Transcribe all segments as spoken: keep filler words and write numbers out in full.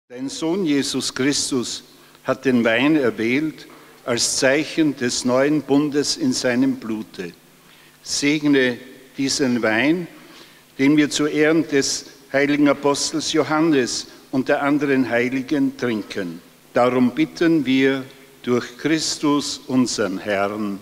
Dein Sohn Jesus Christus hat den Wein erwählt als Zeichen des neuen Bundes in seinem Blute. Segne diesen Wein, den wir zu Ehren des heiligen Apostels Johannes und der anderen Heiligen trinken. Darum bitten wir durch Christus, unseren Herrn.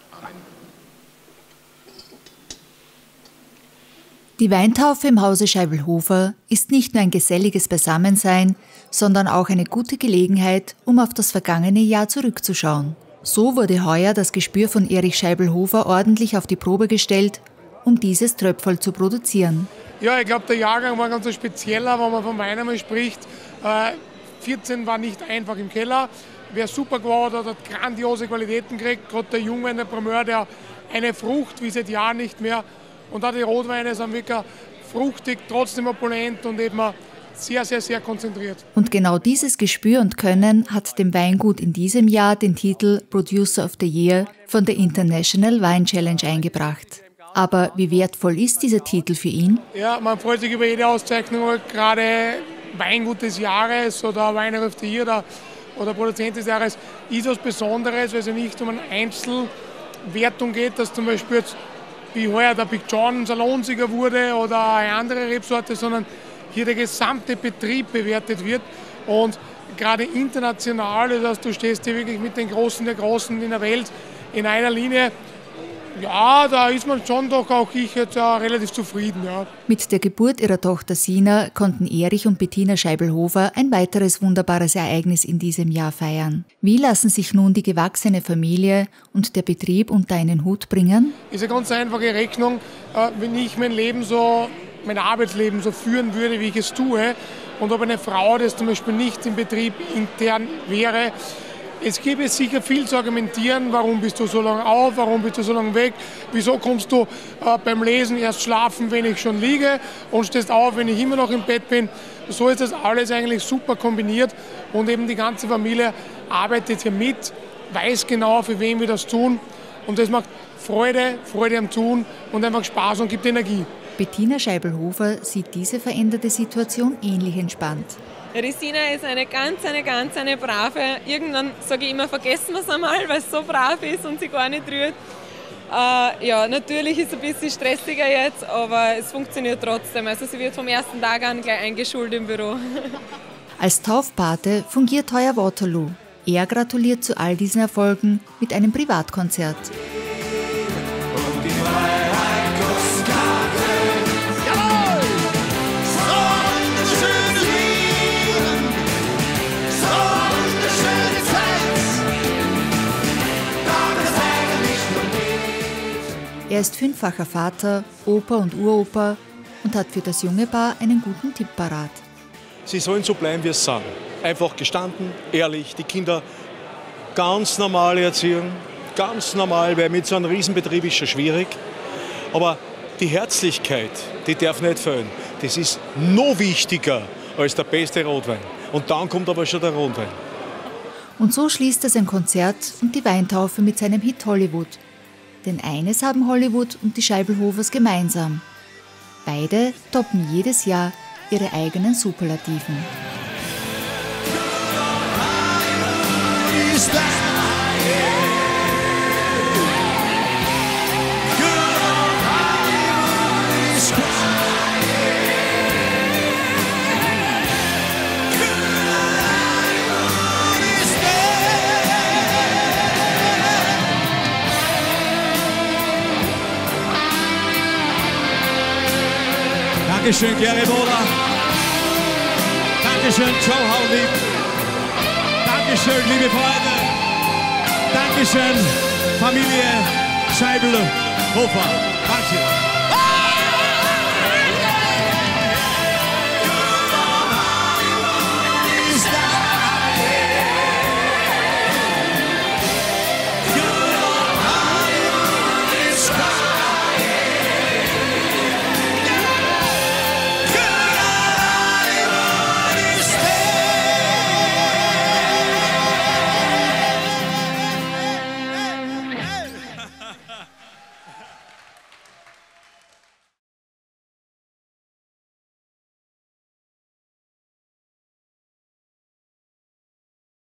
Die Weintaufe im Hause Scheibel-Hofer ist nicht nur ein geselliges Beisammensein, sondern auch eine gute Gelegenheit, um auf das vergangene Jahr zurückzuschauen. So wurde heuer das Gespür von Erich Scheibel-Hofer ordentlich auf die Probe gestellt, um dieses Tröpferl zu produzieren. Ja, ich glaube, der Jahrgang war ganz spezieller, wenn man von Wein einmal spricht. Äh, vierzehn war nicht einfach im Keller. Wer super geworden hat, hat grandiose Qualitäten gekriegt. Gerade der Jungwein, der Primeur, der eine Frucht wie seit Jahren nicht mehr. Und auch die Rotweine sind wirklich fruchtig, trotzdem opulent und eben sehr, sehr, sehr konzentriert. Und genau dieses Gespür und Können hat dem Weingut in diesem Jahr den Titel Producer of the Year von der International Wine Challenge eingebracht. Aber wie wertvoll ist dieser Titel für ihn? Ja, man freut sich über jede Auszeichnung, gerade Weingut des Jahres oder Winer of the Year oder, oder Produzent des Jahres ist was Besonderes, weil es ja nicht um eine Einzelwertung geht, dass zum Beispiel jetzt wie heuer der Big John Salonsieger wurde oder eine andere Rebsorte, sondern hier der gesamte Betrieb bewertet wird und gerade international, das heißt, du stehst hier wirklich mit den Großen der Großen in der Welt in einer Linie. Ja, da ist man schon doch auch ich jetzt ja relativ zufrieden. Ja. Mit der Geburt ihrer Tochter Sina konnten Erich und Bettina Scheibel-Hofer ein weiteres wunderbares Ereignis in diesem Jahr feiern. Wie lassen sich nun die gewachsene Familie und der Betrieb unter einen Hut bringen? Ist eine ganz einfache Rechnung. Wenn ich mein Leben so, mein Arbeitsleben so führen würde, wie ich es tue, und ob eine Frau, das zum Beispiel nicht im Betrieb intern wäre, es gäbe sicher viel zu argumentieren, warum bist du so lange auf, warum bist du so lange weg, wieso kommst du äh, beim Lesen erst schlafen, wenn ich schon liege und stehst auf, wenn ich immer noch im Bett bin. So ist das alles eigentlich super kombiniert und eben die ganze Familie arbeitet hier mit, weiß genau, für wen wir das tun und das macht Freude, Freude am Tun und einfach Spaß und gibt Energie. Bettina Scheibel-Hofer sieht diese veränderte Situation ähnlich entspannt. Ja, die Sina ist eine ganz, eine ganz, eine brave. Irgendwann sage ich immer, vergessen wir es einmal, weil es so brav ist und sie gar nicht rührt. Äh, ja, natürlich ist es ein bisschen stressiger jetzt, aber es funktioniert trotzdem. Also sie wird vom ersten Tag an gleich eingeschult im Büro. Als Taufpate fungiert heuer Waterloo. Er gratuliert zu all diesen Erfolgen mit einem Privatkonzert. Und die Freiheit Kuskaden. Jawohl! So eine schöne Leben, so eine schöne Zeit. Doch es eigentlich nur Er ist fünffacher Vater, Opa und Uropa und hat für das junge Paar einen guten Tipp parat. Sie sollen so bleiben, wie es sind. Einfach gestanden, ehrlich, die Kinder ganz normale Erziehung, ganz normal, weil mit so einem Riesenbetrieb ist schon schwierig. Aber die Herzlichkeit, die darf nicht fehlen. Das ist noch wichtiger als der beste Rotwein. Und dann kommt aber schon der Rotwein. Und so schließt er sein Konzert und die Weintaufe mit seinem Hit Hollywood. Denn eines haben Hollywood und die Scheibel-Hofers gemeinsam. Beide toppen jedes Jahr ihre eigenen Superlativen. Dankeschön, Gary Mola. Dankeschön, Joe Howley. Dankeschön, liebe Freunde. Dankeschön, Familie Scheibel-Hofer. Danke.